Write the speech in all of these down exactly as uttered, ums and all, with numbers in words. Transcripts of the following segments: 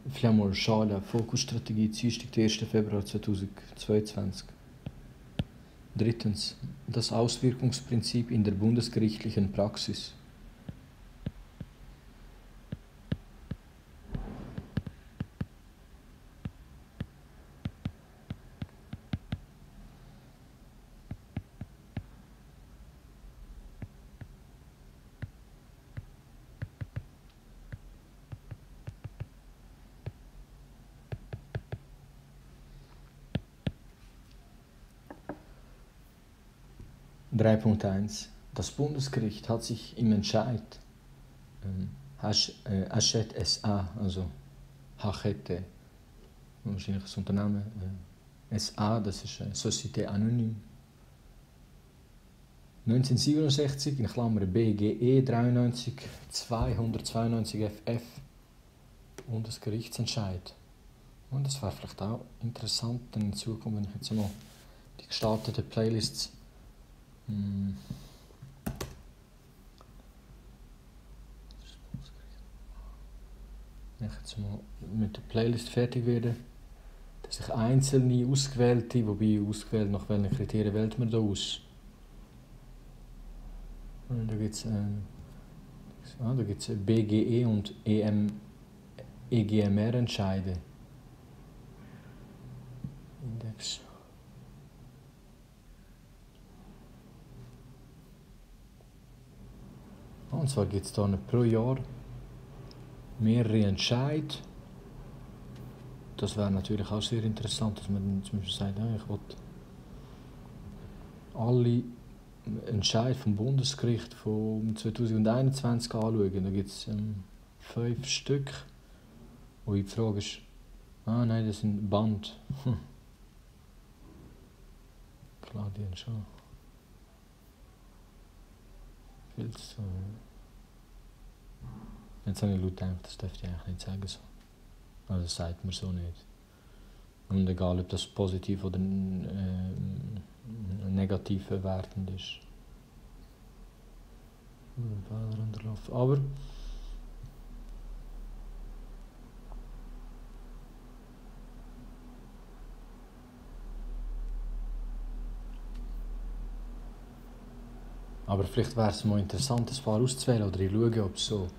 Flammor Schala, Fokusstrategie, Dienstag, der erster Februar zweitausendzweiundzwanzig. Drittens. Das Auswirkungsprinzip in der bundesgerichtlichen Praxis. drei Punkt eins. Das Bundesgericht hat sich im Entscheid ähm, Hachette S A, also Hachette, wahrscheinlich das Unternehmen, äh, S A, das ist eine Société Anonyme, neunzehnhundertsiebenundsechzig, in Klammer B G E dreiundneunzig zweihundertzweiundneunzig F F, Bundesgerichtsentscheid. Und das wäre vielleicht auch interessant in Zukunft, wenn ich jetzt mal die gestarteten Playlists hm. Wenn ich jetzt mal mit der Playlist fertig werde, dass ich einzelne ausgewählte, wobei ausgewählt nach welchen Kriterien wählt man da aus? Und da gibt es ähm, ah, da gibt's B G E und E M, E G M R Entscheide. Index. Und zwar gibt es da pro Jahr mehrere Entscheide. Das wäre natürlich auch sehr interessant, dass man zum Beispiel sagt, ja, ich will alle Entscheide vom Bundesgericht von zweitausendeinundzwanzig anschauen. Da gibt es ähm, fünf Stück. Wo die Frage ist, ah nein, das sind Band. Hm. Klar, die haben schon viel zu. Jetzt habe ich laut gedacht, das dürfte ich eigentlich nicht sagen. So. Also das sagt man so nicht. Und egal, ob das positiv oder äh, negativ bewertend ist. Aber Aber vielleicht wäre es mal interessant, ein paar auszuwählen oder ich schaue, ob so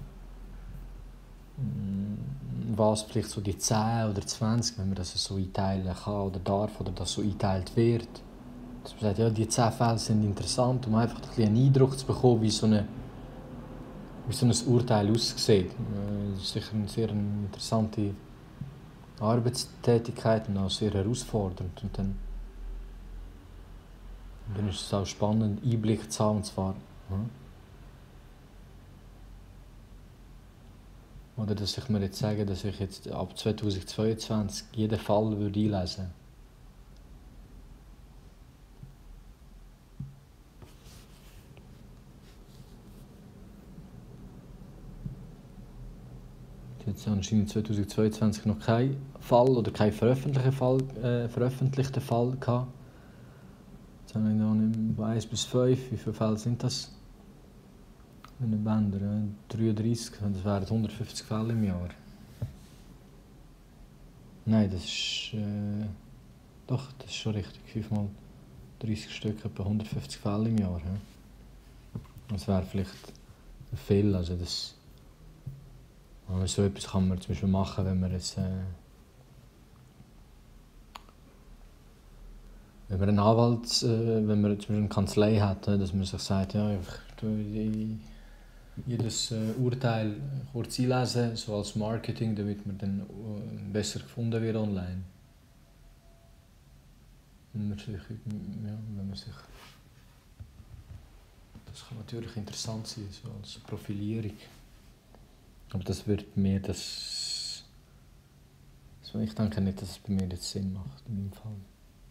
was vielleicht so die zehn oder zwanzig, wenn man das so einteilen kann oder darf oder das so eingeteilt wird. Dass man sagt, ja, die zehn Fälle sind interessant, um einfach ein bisschen einen Eindruck zu bekommen, wie so, eine, wie so ein Urteil aussieht. Das ist sicher eine sehr interessante Arbeitstätigkeit und auch sehr herausfordernd. Und dann, und dann ist es auch spannend, Einblick zu haben, und zwar hm? Oder dass ich mir jetzt sage, dass ich jetzt ab zweitausendzweiundzwanzig jeden Fall würde einlesen würde. Jetzt anscheinend zweitausendzweiundzwanzig noch keinen Fall oder keinen veröffentlichten Fall, äh, veröffentlichten Fall gehabt. Jetzt habe ich noch nicht eins bis fünf. Wie viele Fälle sind das? In den Bändern, dreiunddreißig, das wären hundertfünfzig Fälle im Jahr. Nein, das ist. Äh, doch, das ist schon richtig. fünf mal dreißig Stück, etwa hundertfünfzig Fälle im Jahr. Ja. Das wäre vielleicht viel. Also das, so etwas kann man zum Beispiel machen, wenn man jetzt. Äh, wenn man einen Anwalt, äh, wenn man zum Beispiel eine Kanzlei hat, dass man sich sagt, ja, ich tue jedes äh, Urteil kurz einlesen, so als Marketing, damit man dann äh, besser gefunden wird online. Wenn man sich, ja, wenn man sich, das kann natürlich interessant sein, so als Profilierung. Aber das wird mir das, also ich denke nicht, dass es bei mir jetzt Sinn macht in meinem Fall.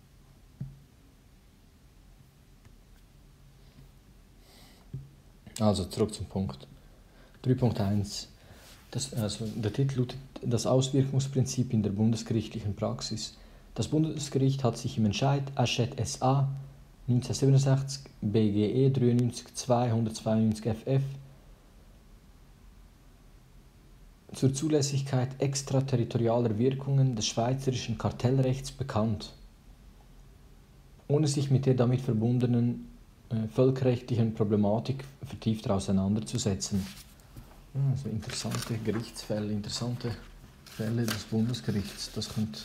Also zurück zum Punkt. drei Punkt eins. Das, also der Titel lautet das Auswirkungsprinzip in der bundesgerichtlichen Praxis. Das Bundesgericht hat sich im Entscheid Hachette S A neunzehnhundertsiebenundsechzig B G E dreiundneunzig zweihundertzweiundneunzig F F zur Zulässigkeit extraterritorialer Wirkungen des schweizerischen Kartellrechts bekannt, ohne sich mit der damit verbundenen äh, völkerrechtlichen Problematik vertiefter auseinanderzusetzen. Also interessante Gerichtsfälle, interessante Fälle des Bundesgerichts. Das könnte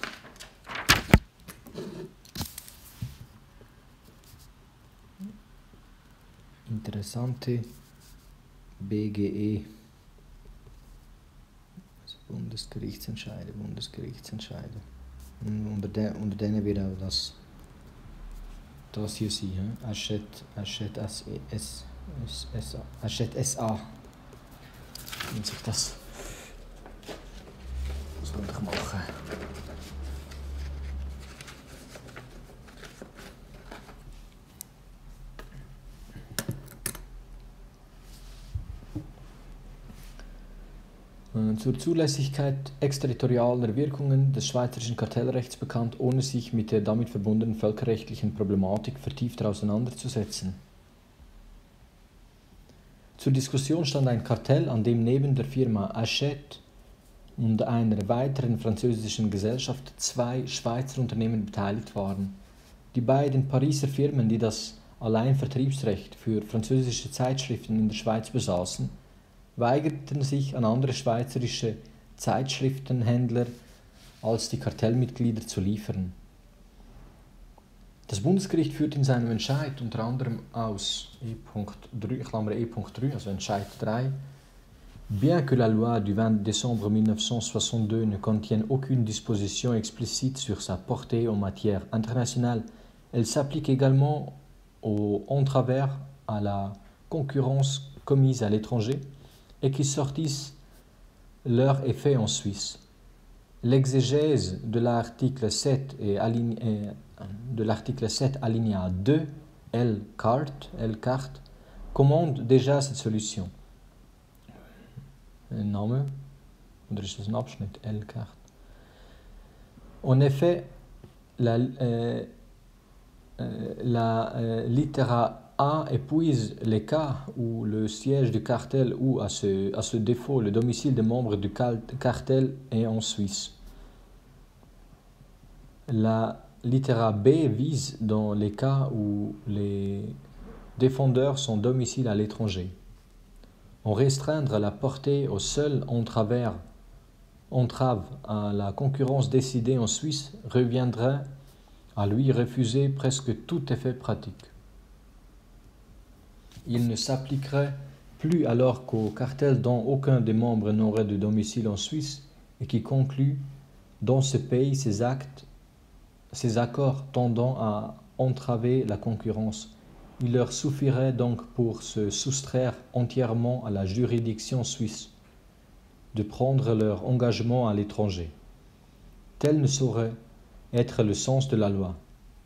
interessante B G E. Also Bundesgerichtsentscheide, Bundesgerichtsentscheide. Und unter, der, unter denen wird auch das, das hier sein. Hachette S A. Hachette S A. Wenn sich das. Was soll ich machen? Zur Zulässigkeit exterritorialer Wirkungen des schweizerischen Kartellrechts bekannt, ohne sich mit der damit verbundenen völkerrechtlichen Problematik vertiefter auseinanderzusetzen. Zur Diskussion stand ein Kartell, an dem neben der Firma Hachette und einer weiteren französischen Gesellschaft zwei Schweizer Unternehmen beteiligt waren. Die beiden Pariser Firmen, die das Alleinvertriebsrecht für französische Zeitschriften in der Schweiz besaßen, weigerten sich an andere schweizerische Zeitschriftenhändler als die Kartellmitglieder zu liefern. Das Bundesgericht führt in seinem Entscheid unter anderem aus E Punkt drei, Klammer E Punkt drei, also Entscheid drei, bien que la loi du vingt décembre mille neuf cent soixante-deux ne contienne aucune disposition explicite sur sa portée en matière internationale, elle s'applique également aux entraves à la concurrence commise à l'étranger et qui sortissent leur effet en Suisse. L'exégèse de l'article sept et aligné, de l'article sept alinéa deux L carte, L carte commande déjà cette solution. Ein Name, oder ist das ein Abschnitt? L carte. En effet, la, euh, euh, la euh, littéra A épuise les cas où le siège du cartel ou, à ce, à ce défaut, le domicile des membres du cartel est en Suisse. La littéra B vise dans les cas où les défendeurs sont domiciliés à l'étranger. En restreindre la portée au seul entrave à la concurrence décidée en Suisse reviendrait à lui refuser presque tout effet pratique. Il ne s'appliquerait plus alors qu'au cartel dont aucun des membres n'aurait de domicile en Suisse et qui conclut dans ce pays ces actes, ces accords tendant à entraver la concurrence. Il leur suffirait donc pour se soustraire entièrement à la juridiction suisse de prendre leur engagement à l'étranger. Tel ne saurait être le sens de la loi.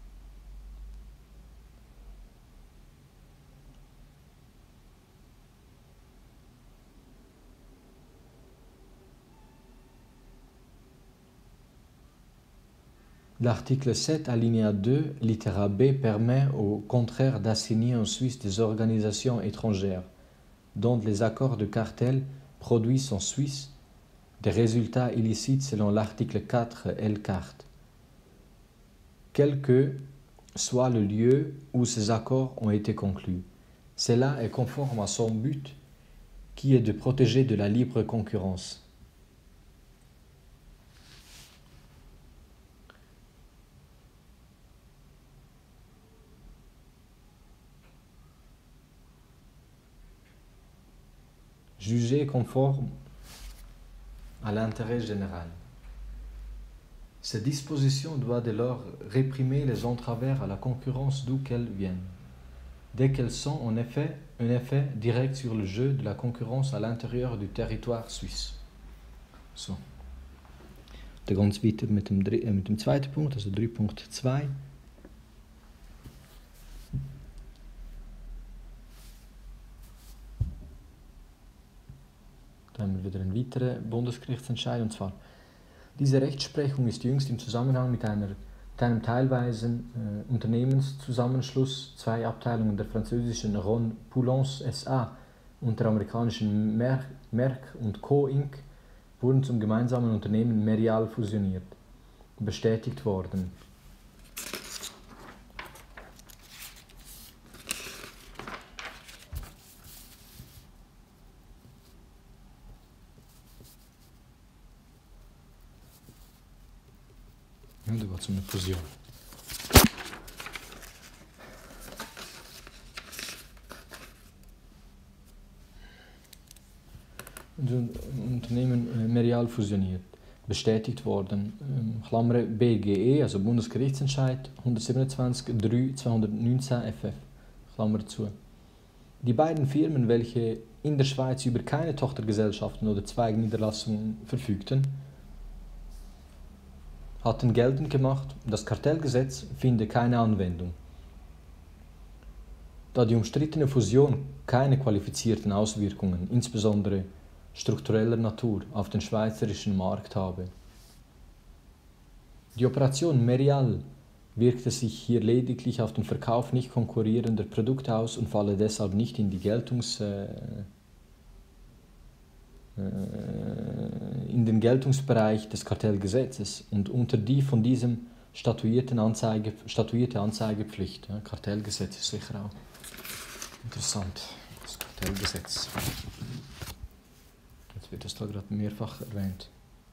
L'article sept, alinéa deux, littéra B, permet au contraire d'assigner en Suisse des organisations étrangères, dont les accords de cartel produisent en Suisse des résultats illicites selon l'article quatre L carte, quel que soit le lieu où ces accords ont été conclus. Cela est conforme à son but, qui est de protéger de la libre concurrence. Jugé conforme à l'intérêt général. Cette disposition doit dès lors réprimer les entraves à la concurrence d'où qu'elles viennent, dès qu'elles sont en effet un effet direct sur le jeu de la concurrence à l'intérieur du territoire suisse. So. Dann geht es weiter mit dem, äh, mit dem zweiten Punkt, also drei Punkt zwei. Dann haben wir wieder einen weiteren Bundesgerichtsentscheid, und zwar: Diese Rechtsprechung ist jüngst im Zusammenhang mit, einer, mit einem teilweisen äh, Unternehmenszusammenschluss, zwei Abteilungen der französischen Ron Poulance S A und der amerikanischen Merck, Merck und Co. Incorporated wurden zum gemeinsamen Unternehmen Merial fusioniert. Bestätigt worden. Ja, da war es eine Fusion. Unternehmen Merial fusioniert. Bestätigt worden. Klammer B G E, also Bundesgerichtsentscheid hundertsiebenundzwanzig drei zweihundertneunzehn F F. Klammer zu. Die beiden Firmen, welche in der Schweiz über keine Tochtergesellschaften oder Zweigniederlassungen verfügten, hatten geltend gemacht, das Kartellgesetz finde keine Anwendung. Da die umstrittene Fusion keine qualifizierten Auswirkungen, insbesondere struktureller Natur, auf den schweizerischen Markt habe. Die Operation Merial wirkte sich hier lediglich auf den Verkauf nicht konkurrierender Produkte aus und falle deshalb nicht in die Geltungs, äh, äh, in den Geltungsbereich des Kartellgesetzes und unter die von diesem statuierten Anzeige, statuierte Anzeigepflicht. Ja, Kartellgesetz ist sicher auch interessant, das Kartellgesetz. Jetzt wird das da gerade mehrfach erwähnt.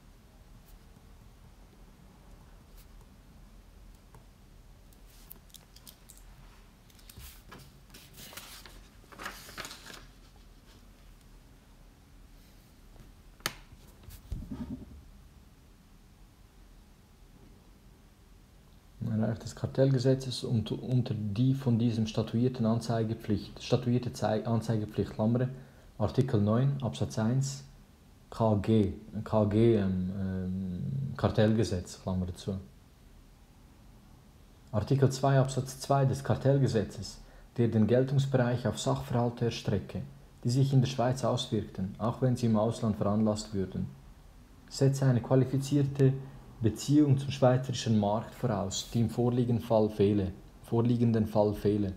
Des Kartellgesetzes und unter die von diesem statuierten Anzeigepflicht, statuierte Anzeigepflicht, Klammer, Artikel neun Absatz eins K G, K G ähm, ähm, Kartellgesetz, Klammer dazu. Artikel zwei Absatz zwei des Kartellgesetzes, der den Geltungsbereich auf Sachverhalte erstrecke, die sich in der Schweiz auswirkten, auch wenn sie im Ausland veranlasst würden, setze eine qualifizierte Beziehung zum schweizerischen Markt voraus, die im vorliegenden Fall fehle. Vorliegenden Fall fehle.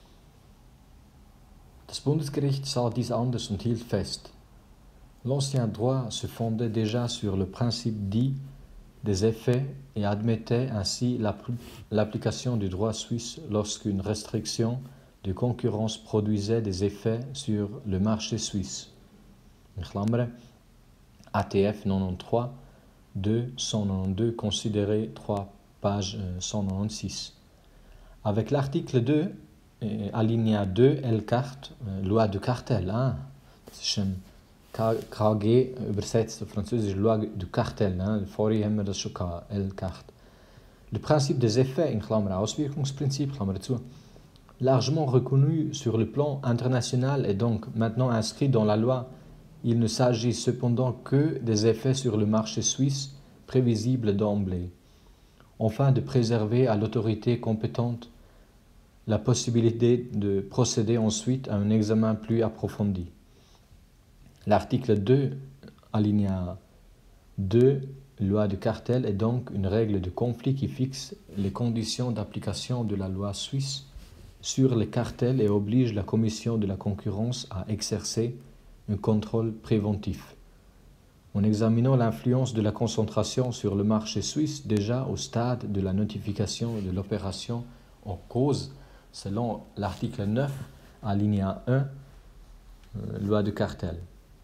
Das Bundesgericht sah dies anders und hielt fest. L'ancien droit se fondait déjà sur le principe dit des effets et admettait ainsi l'application du droit suisse lorsqu'une restriction de concurrence produisait des effets sur le marché suisse. In Klammer, A T F quatre-vingt-treize deux cent quatre-vingt-douze, considéré trois, page cent quatre-vingt-seize. Avec l'article deux, euh, alinéa deux, L quatre, euh, Loi du Cartel, hein? Das ist ein K G übersetzt auf Französisch, Loi du Cartel, hein? Vorher haben wir das schon gehabt, L quatre. Le principe des effets, in Klammer Auswirkungsprinzip, Klammer dazu, largement reconnu sur le plan international et donc maintenant inscrit dans la loi. Il ne s'agit cependant que des effets sur le marché suisse prévisibles d'emblée, afin de préserver à l'autorité compétente la possibilité de procéder ensuite à un examen plus approfondi. L'article deux, alinéa deux, loi du cartel est donc une règle de conflit qui fixe les conditions d'application de la loi suisse sur les cartels et oblige la Commission de la concurrence à exercer un contrôle préventif. En examinant l'influence de la concentration sur le marché suisse déjà au stade de la notification de l'opération en cause, selon l'article neuf, alinéa un, euh, loi de cartel.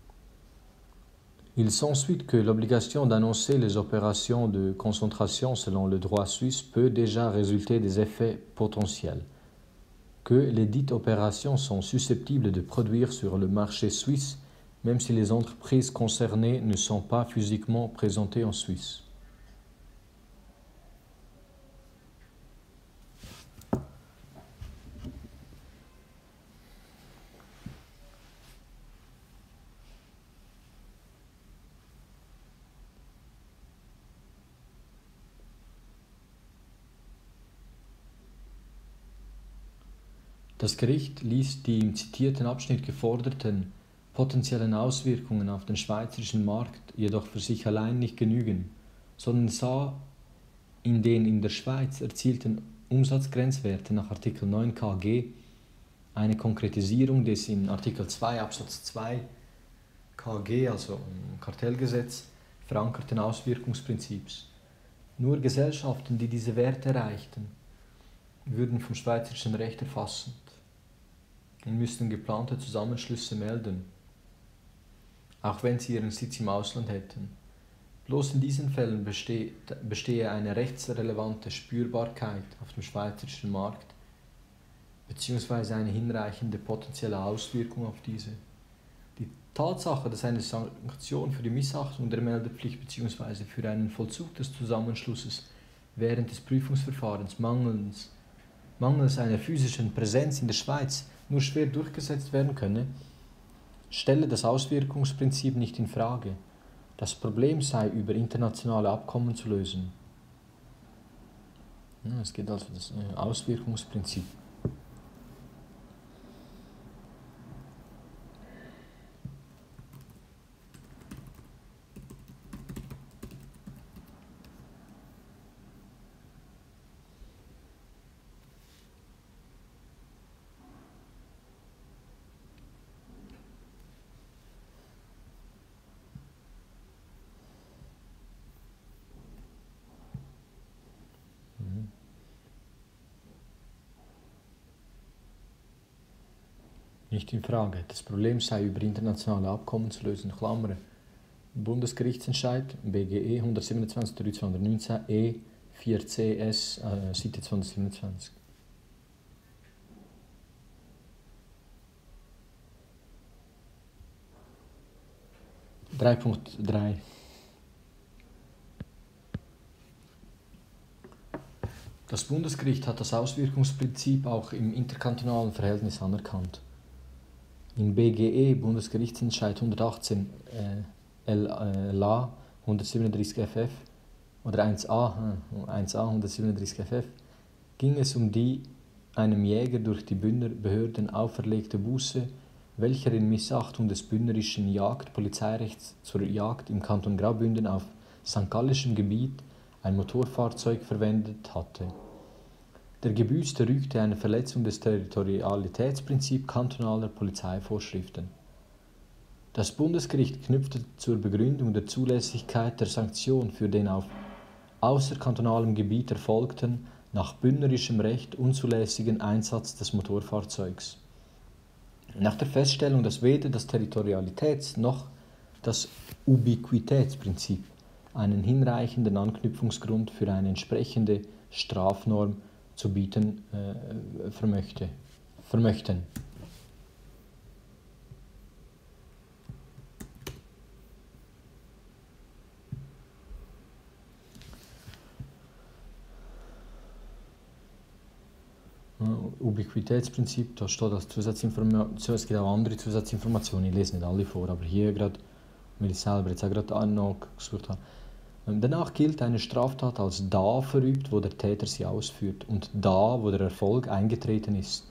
Il s'ensuit que l'obligation d'annoncer les opérations de concentration selon le droit suisse peut déjà résulter des effets potentiels que les dites opérations sont susceptibles de produire sur le marché suisse, même si les entreprises concernées ne sont pas physiquement présentées en Suisse. Das Gericht ließ die im zitierten Abschnitt geforderten potenziellen Auswirkungen auf den schweizerischen Markt jedoch für sich allein nicht genügen, sondern sah in den in der Schweiz erzielten Umsatzgrenzwerten nach Artikel neun K G eine Konkretisierung des in Artikel zwei Absatz zwei K G, also im Kartellgesetz, verankerten Auswirkungsprinzips. Nur Gesellschaften, die diese Werte erreichten, würden vom schweizerischen Recht erfassend und müssten geplante Zusammenschlüsse melden, auch wenn sie ihren Sitz im Ausland hätten. Bloß in diesen Fällen bestehe, bestehe eine rechtsrelevante Spürbarkeit auf dem schweizerischen Markt beziehungsweise eine hinreichende potenzielle Auswirkung auf diese. Die Tatsache, dass eine Sanktion für die Missachtung der Meldepflicht bzw. für einen Vollzug des Zusammenschlusses während des Prüfungsverfahrens mangels, mangels einer physischen Präsenz in der Schweiz nur schwer durchgesetzt werden könne, stelle das Auswirkungsprinzip nicht in Frage. Das Problem sei über internationale Abkommen zu lösen. Ja, es geht also um das Auswirkungsprinzip. Nicht in Frage. Das Problem sei über internationale Abkommen zu lösen. Klammer. Bundesgerichtsentscheid B G E hundertsiebenundzwanzig drei zweitausendneunzehn E vier C S äh, Seite zweihundertsiebenundzwanzig. drei Punkt drei. Das Bundesgericht hat das Auswirkungsprinzip auch im interkantonalen Verhältnis anerkannt. In B G E Bundesgerichtsentscheid hundertachtzehn äh, L A hundertsiebenunddreißig F F oder eins a, äh, eins a hundertsiebenunddreißig F F ging es um die einem Jäger durch die Bündner Behörden auferlegte Buße, welcher in Missachtung des bündnerischen Jagdpolizeirechts zur Jagd im Kanton Graubünden auf Sankt Gallischem Gebiet ein Motorfahrzeug verwendet hatte. Der Gebüßte rügte eine Verletzung des Territorialitätsprinzips kantonaler Polizeivorschriften. Das Bundesgericht knüpfte zur Begründung der Zulässigkeit der Sanktion für den auf außerkantonalem Gebiet erfolgten, nach bündnerischem Recht unzulässigen Einsatz des Motorfahrzeugs. Nach der Feststellung, dass weder das Territorialitäts- noch das Ubiquitätsprinzip einen hinreichenden Anknüpfungsgrund für eine entsprechende Strafnorm zu bieten äh, vermöchte, vermöchten. Ubiquitätsprinzip, da steht als Zusatzinformation, es gibt auch andere Zusatzinformationen, ich lese nicht alle vor, aber hier gerade, weil ich selber jetzt auch gerade nachgesucht habe. Danach gilt eine Straftat als da verübt, wo der Täter sie ausführt und da, wo der Erfolg eingetreten ist.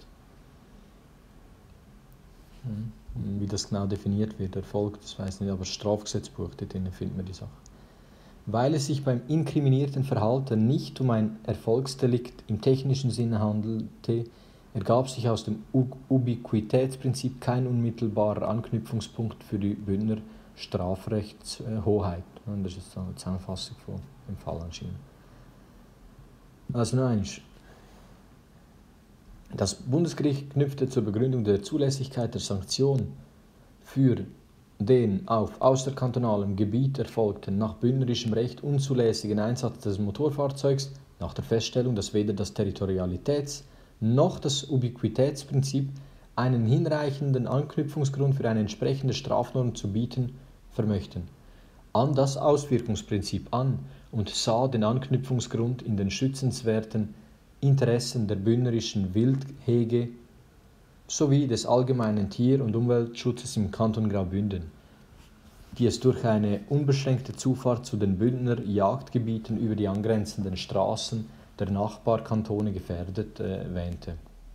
Wie das genau definiert wird, Erfolg, das weiß ich nicht, aber das Strafgesetzbuch, dort findet man die Sache. Weil es sich beim inkriminierten Verhalten nicht um ein Erfolgsdelikt im technischen Sinne handelte, ergab sich aus dem Ubiquitätsprinzip kein unmittelbarer Anknüpfungspunkt für die Bündner Strafrechtshoheit. Das ist jetzt eine Zusammenfassung von dem Fall anscheinend. Also noch einmal. Das Bundesgericht knüpfte zur Begründung der Zulässigkeit der Sanktion für den auf außerkantonalem Gebiet erfolgten, nach bündnerischem Recht unzulässigen Einsatz des Motorfahrzeugs nach der Feststellung, dass weder das Territorialitäts- noch das Ubiquitätsprinzip einen hinreichenden Anknüpfungsgrund für eine entsprechende Strafnorm zu bieten vermöchten, an das Auswirkungsprinzip an und sah den Anknüpfungsgrund in den schützenswerten Interessen der bündnerischen Wildhege sowie des allgemeinen Tier- und Umweltschutzes im Kanton Graubünden, die es durch eine unbeschränkte Zufahrt zu den Bündner Jagdgebieten über die angrenzenden Straßen der Nachbarkantone gefährdet äh, wähnte.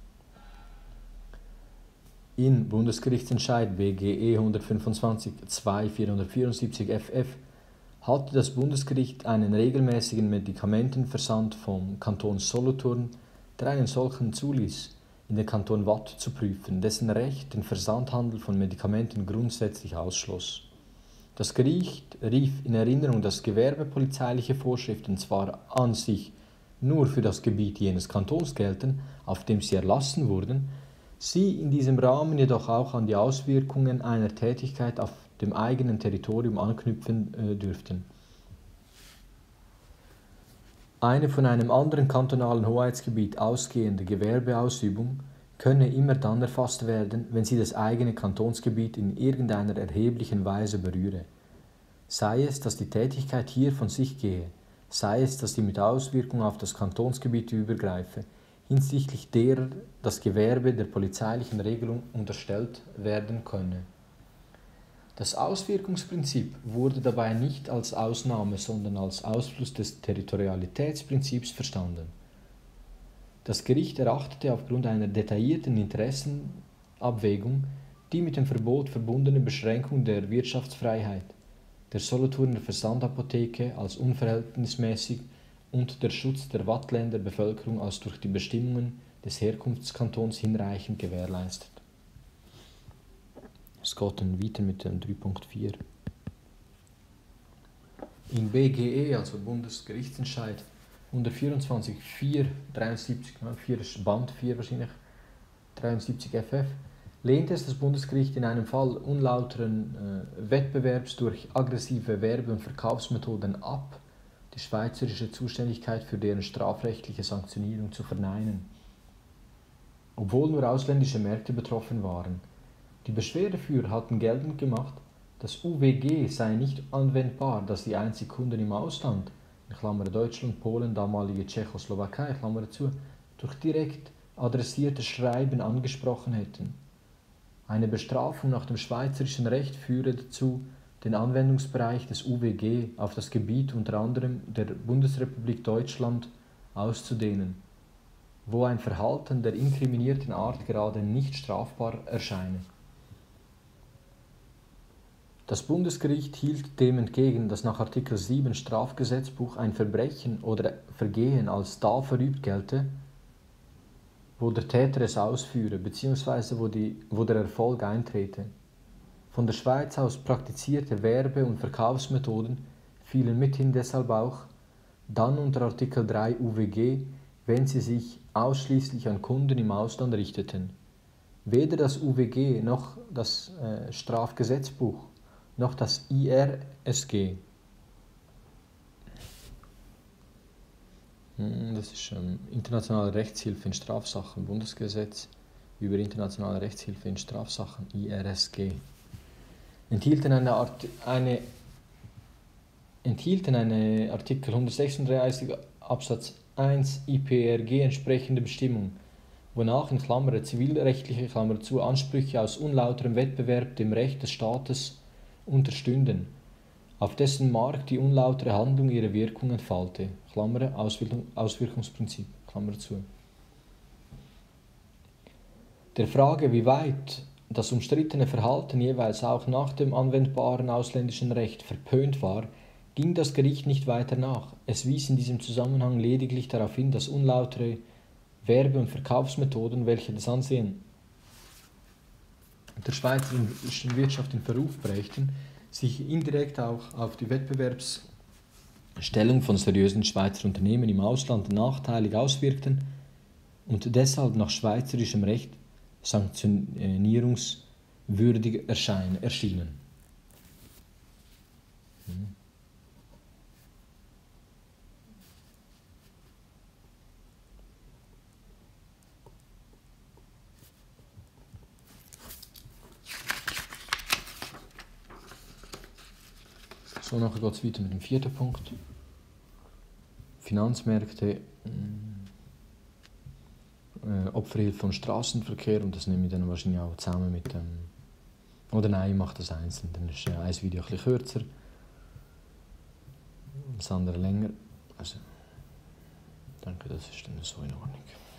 In Bundesgerichtsentscheid B G E hundertfünfundzwanzig zwei vierhundertvierundsiebzig F F hatte das Bundesgericht einen regelmäßigen Medikamentenversand vom Kanton Solothurn, der einen solchen zuließ, in den Kanton Waadt zu prüfen, dessen Recht den Versandhandel von Medikamenten grundsätzlich ausschloss. Das Gericht rief in Erinnerung, dass gewerbepolizeiliche Vorschriften zwar an sich nur für das Gebiet jenes Kantons gelten, auf dem sie erlassen wurden, sie in diesem Rahmen jedoch auch an die Auswirkungen einer Tätigkeit auf dem eigenen Territorium anknüpfen äh, dürften. Eine von einem anderen kantonalen Hoheitsgebiet ausgehende Gewerbeausübung könne immer dann erfasst werden, wenn sie das eigene Kantonsgebiet in irgendeiner erheblichen Weise berühre. Sei es, dass die Tätigkeit hier von sich gehe, sei es, dass sie mit Auswirkung auf das Kantonsgebiet übergreife, hinsichtlich derer das Gewerbe der polizeilichen Regelung unterstellt werden könne. Das Auswirkungsprinzip wurde dabei nicht als Ausnahme, sondern als Ausfluss des Territorialitätsprinzips verstanden. Das Gericht erachtete aufgrund einer detaillierten Interessenabwägung die mit dem Verbot verbundene Beschränkung der Wirtschaftsfreiheit, der Solothurner Versandapotheke als unverhältnismäßig und der Schutz der Waadtländer Bevölkerung als durch die Bestimmungen des Herkunftskantons hinreichend gewährleistet. Es geht dann weiter mit dem drei Punkt vier. In B G E, also Bundesgerichtsentscheid, unter vierundzwanzig vier dreiundsiebzig, vier ist Band vier wahrscheinlich, dreiundsiebzig F F, lehnte es das Bundesgericht in einem Fall unlauteren äh, Wettbewerbs durch aggressive Werbe- und Verkaufsmethoden ab, die schweizerische Zuständigkeit für deren strafrechtliche Sanktionierung zu verneinen, obwohl nur ausländische Märkte betroffen waren. Die Beschwerdeführer hatten geltend gemacht, das U W G sei nicht anwendbar, dass die einzig Kunden im Ausland, in Klammern Deutschland, Polen, damalige Tschechoslowakei, Klammer zu, durch direkt adressierte Schreiben angesprochen hätten. Eine Bestrafung nach dem schweizerischen Recht führe dazu, den Anwendungsbereich des U W G auf das Gebiet unter anderem der Bundesrepublik Deutschland auszudehnen, wo ein Verhalten der inkriminierten Art gerade nicht strafbar erscheine. Das Bundesgericht hielt dem entgegen, dass nach Artikel sieben Strafgesetzbuch ein Verbrechen oder Vergehen als da verübt gelte, wo der Täter es ausführe, bzw. Wo, die, wo der Erfolg eintrete. Von der Schweiz aus praktizierte Werbe- und Verkaufsmethoden fielen mithin deshalb auch dann unter Artikel drei U W G, wenn sie sich ausschließlich an Kunden im Ausland richteten. Weder das U W G noch das äh, Strafgesetzbuch noch das I R S G. Das ist ähm, internationale Rechtshilfe in Strafsachen, Bundesgesetz über internationale Rechtshilfe in Strafsachen, I R S G. Enthielten eine, Art, eine, enthielten eine Artikel hundertsechsunddreißig Absatz eins I P R G entsprechende Bestimmung, wonach in Klammer zivilrechtliche Klammer zu Ansprüche aus unlauterem Wettbewerb dem Recht des Staates unterstünden, auf dessen Markt die unlautere Handlung ihre Wirkung entfalte, Klammer Auswirkung, Auswirkungsprinzip, Klammer zu. Der Frage, wie weit das umstrittene Verhalten jeweils auch nach dem anwendbaren ausländischen Recht verpönt war, ging das Gericht nicht weiter nach. Es wies in diesem Zusammenhang lediglich darauf hin, dass unlautere Werbe- und Verkaufsmethoden, welche das Ansehen der schweizerischen Wirtschaft in Verruf brächten, sich indirekt auch auf die Wettbewerbsstellung von seriösen Schweizer Unternehmen im Ausland nachteilig auswirkten und deshalb nach schweizerischem Recht sanktionierungswürdig erscheinen, erschienen. Hm. So, nachher geht es weiter mit dem vierten Punkt. Finanzmärkte, äh, Opferhilfe von Straßenverkehr, und das nehme ich dann wahrscheinlich auch zusammen mit dem. Oder nein, ich mache das einzeln, dann ist äh, ein Video ein bisschen kürzer, das andere länger. Also, ich denke, das ist dann so in Ordnung.